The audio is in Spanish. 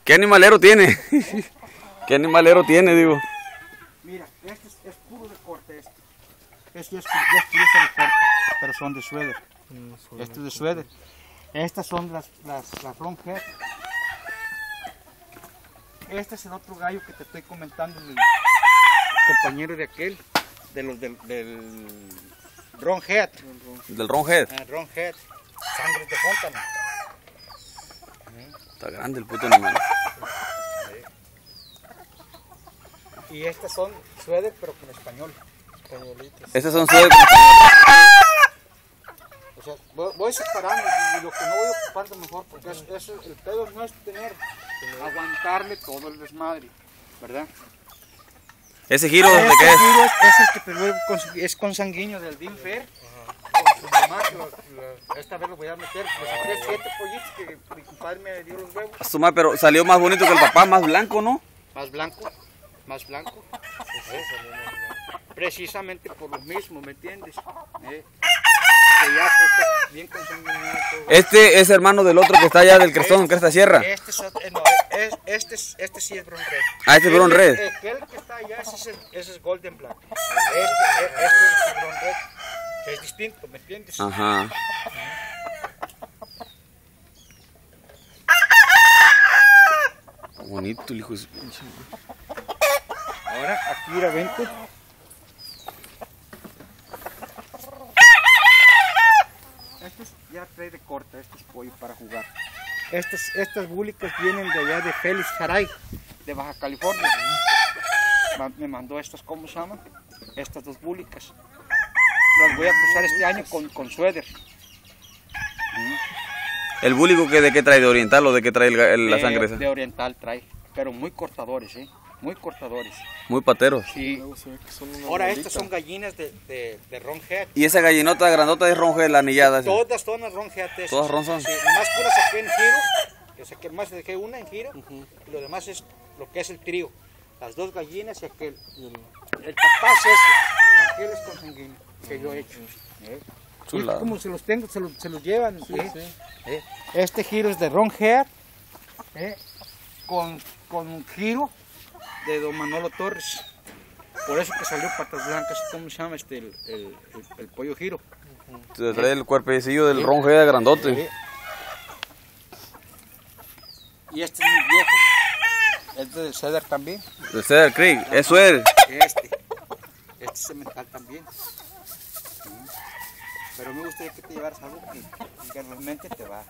¿Qué animalero tiene? ¿Qué animalero tiene, digo? Mira, este es puro de corte este. Este es pieza de corte, pero son de suéter. Este es de suéter. Estas son las ronhead. Este es el otro gallo que te estoy comentando, el compañero de aquel, del ronhead. Del ronhead. Ronhead, sangre de póntano. Está grande el puto animal. Y estas son suéter, pero con español. Españolitos. Estos son suéter. O sea, voy separando y lo que no voy ocupando mejor, porque el pedo no es aguantarle todo el desmadre, ¿verdad? ¿Ese giro de qué es? Giro es el que te voy a conseguir, es consanguíneo del Dean Fair. Con su mamá, esta vez lo voy a meter. Le saqué 7 pollitos que mi compadre me dio los huevos. A su madre, pero salió más bonito que el papá, más blanco, ¿no? Más blanco, más blanco. Precisamente por lo mismo, ¿me entiendes? Que ya está bien consanguinado. Este es hermano del otro que está allá del Crestón, Cresta Sierra. Este sí es Brown Red. Ah, este es Brown Red. Aquel que está allá, ese es Golden Black. Este es Brown Red, que es distinto, ¿me entiendes? Ajá. Bonito el hijo de su pinche. Ahora, aquí mira, vente. Este ya trae de corta, este es pollo para jugar. Estas búlicas vienen de allá de Félix Jaray, de Baja California. Me mandó estas, ¿cómo se llaman? Estas dos búlicas. Las voy a cruzar este año con suéter. ¿El búlico de qué trae? ¿De oriental o de qué trae la sangre esa? De oriental trae, pero muy cortadores, muy cortadores. Muy pateros. Sí. Ahora estas son gallinas de ronhead. ¿Y esa gallinota grandota de ronhead, la anillada? Todas son las ronhead. ¿Todas ronzas? Sí, más que una saqué en giro, yo saqué más, dejé una en giro, y lo demás es lo que es el trío. Las dos gallinas y aquel. El papá es ese, aquel es consanguíneo, que yo he hecho. Y como se los tengo, se los llevan. Sí. Este giro es de ronhead, con giro de don Manolo Torres. Por eso que salió Patas Blancas, ¿cómo se llama el pollo giro? Se trae el cuerpecillo del ronhead grandote. Y este es muy viejo. Este es de Cedar también. De Cedar Creek, es suéter. Este es cemental también. Pero me gustaría que te llevaras algo que realmente te va